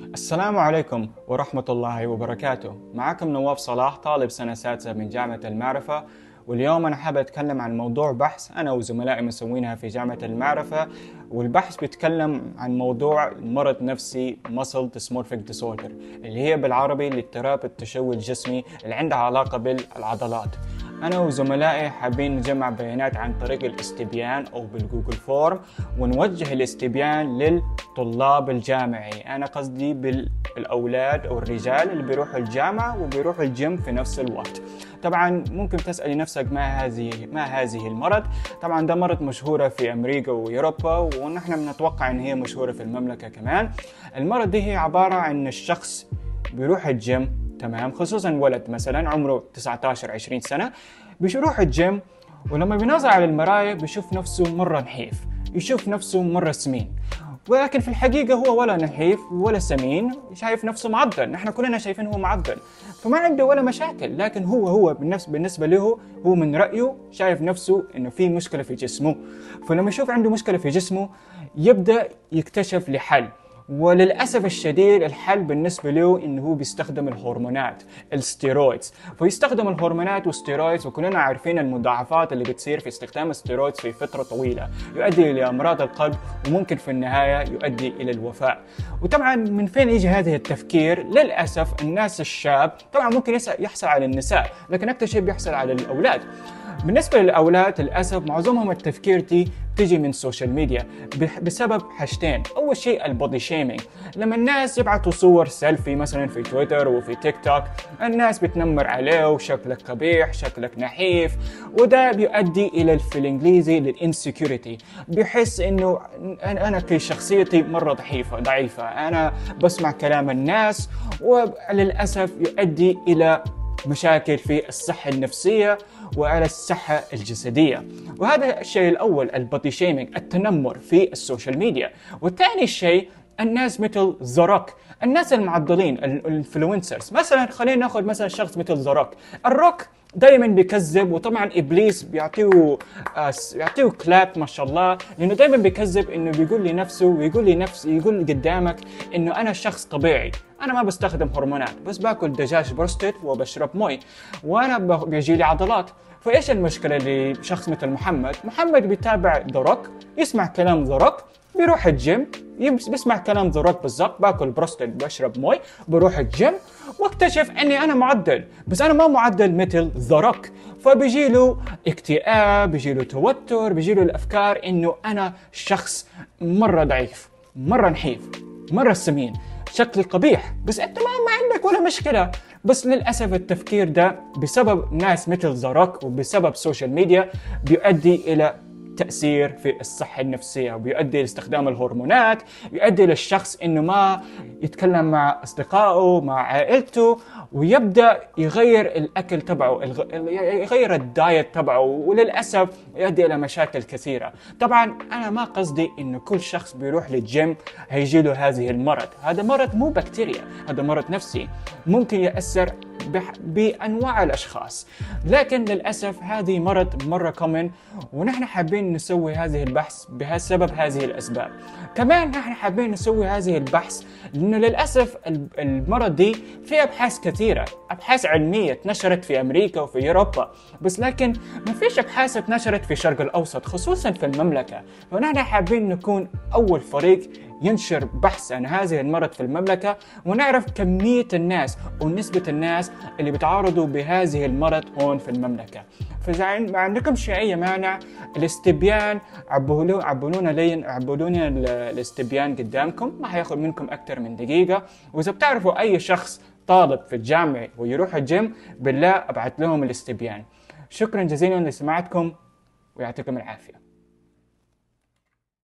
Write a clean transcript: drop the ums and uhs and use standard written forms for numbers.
السلام عليكم ورحمة الله وبركاته. معكم نواف صلاح، طالب سنة سادسة من جامعة المعرفة. واليوم أنا حابب أتكلم عن موضوع بحث أنا وزملائي مسوينها في جامعة المعرفة، والبحث بيتكلم عن موضوع مرض نفسي Muscle Dysmorphic Disorder، اللي هي بالعربي الاضطراب التشوه الجسمي اللي عندها علاقة بالعضلات. أنا وزملائي حابين نجمع بيانات عن طريق الاستبيان أو بالجوجل فورم، ونوجه الاستبيان للطلاب الجامعي. أنا قصدي بالأولاد أو الرجال اللي بيروحوا الجامعة وبيروحوا الجيم في نفس الوقت. طبعا ممكن تسألي نفسك ما هذه المرض؟ طبعا ده مرض مشهورة في أمريكا وأوروبا، ونحن بنتوقع إن هي مشهورة في المملكة كمان. المرض دي هي عبارة عن الشخص بيروح الجيم، تمام، خصوصا ولد مثلا عمره 19-20 سنة بيروح الجيم، ولما بينظر على المراية بيشوف نفسه مرة نحيف، يشوف نفسه مرة سمين، ولكن في الحقيقة هو ولا نحيف ولا سمين، شايف نفسه معضل. نحن كلنا شايفين هو معضل، فما عنده ولا مشاكل، لكن هو بالنسبة له هو من رأيه شايف نفسه إنه في مشكلة في جسمه. فلما يشوف عنده مشكلة في جسمه يبدأ يكتشف لحل، وللأسف الشديد الحل بالنسبة له إنه هو بيستخدم الهرمونات الستيرويدز. فيستخدم الهرمونات والستيرويدز، وكلنا عارفين المضاعفات اللي بتصير في استخدام الستيرويدز في فترة طويلة، يؤدي إلى أمراض القلب وممكن في النهاية يؤدي إلى الوفاة. وطبعا من فين يجي هذا التفكير؟ للأسف الناس الشاب طبعا ممكن يحصل على النساء، لكن أكثر شيء بيحصل على الأولاد. بالنسبة للأولاد للأسف معظمهم التفكير دي تيجي من السوشيال ميديا بسبب حاجتين. أول شيء البودي شيمينج، لما الناس يبعتوا صور سيلفي مثلا في تويتر وفي تيك توك، الناس بتنمر عليه وشكلك قبيح، شكلك نحيف، وده بيؤدي إلى في الإنجليزي للإنسكيورتي. بيحس إنه أنا كشخصيتي مرة ضعيفة، أنا بسمع كلام الناس، وللأسف يؤدي إلى مشاكل في الصحة النفسية وعلى الصحة الجسدية. وهذا الشيء الأول، البودي شيمينج، التنمر في السوشيال ميديا. والثاني شيء الناس مثل ذا روك، الناس المعضلين الانفلونسرز. مثلا خلينا ناخذ مثلا شخص مثل ذا روك. الروك دائما بيكذب، وطبعا ابليس بيعطيه كلاب ما شاء الله، لانه دائما بيكذب، انه بيقول لنفسه يقول قدامك انه انا شخص طبيعي، انا ما بستخدم هرمونات، بس باكل دجاج بروستد وبشرب مي، وانا بيجي لي عضلات. فايش المشكله لشخص مثل محمد بيتابع ذا روك، يسمع كلام ذا روك، بيروح الجيم، بيسمع كلام ذا روك بالضبط، باكل بروستد بشرب مي، بروح الجيم، واكتشف اني انا معدل، بس انا ما معدل مثل ذا روك. فبيجي له اكتئاب، بيجي له توتر، بيجي له الافكار انه انا شخص مره ضعيف، مره نحيف، مره سمين، شكلي قبيح، بس انت ما عندك ولا مشكله. بس للاسف التفكير ده بسبب ناس مثل ذا روك وبسبب السوشيال ميديا بيؤدي الى تأثير في الصحة النفسية، وبيؤدي لاستخدام الهرمونات، بيؤدي للشخص انه ما يتكلم مع اصدقائه، مع عائلته، ويبدأ يغير الاكل تبعه، يغير الدايت تبعه، وللأسف يؤدي الى مشاكل كثيرة. طبعا انا ما قصدي انه كل شخص بيروح للجيم هيجي له هذه المرض، هذا مرض مو بكتيريا، هذا مرض نفسي ممكن يأثر بأنواع الأشخاص، لكن للأسف هذه مرض مرة كومن، ونحن حابين نسوي هذه البحث بسبب هذه الأسباب. كمان نحن حابين نسوي هذه البحث لأنه للأسف المرض دي في أبحاث كثيرة، أبحاث علمية اتنشرت في أمريكا وفي أوروبا، بس لكن ما فيش أبحاث اتنشرت في الشرق الأوسط خصوصا في المملكة. فنحن حابين نكون أول فريق ينشر بحث عن هذه المرض في المملكة، ونعرف كمية الناس ونسبة الناس اللي بيتعرضوا بهذه المرض هون في المملكة. فإذا ما عندكمش أي مانع، الاستبيان عبولونا الاستبيان قدامكم، ما حياخذ منكم أكثر من دقيقة. وإذا بتعرفوا أي شخص طالب في الجامعة ويروح الجيم، بالله أبعت لهم الاستبيان. شكرا جزيلا لسماعتكم، ويعطيكم العافية.